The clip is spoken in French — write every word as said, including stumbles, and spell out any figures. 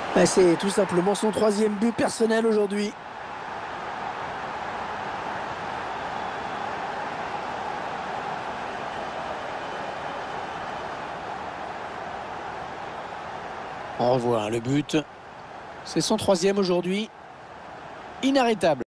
Ben, c'est tout simplement son troisième but personnel aujourd'hui. On revoit hein, le but. C'est son troisième aujourd'hui. Inarrêtable.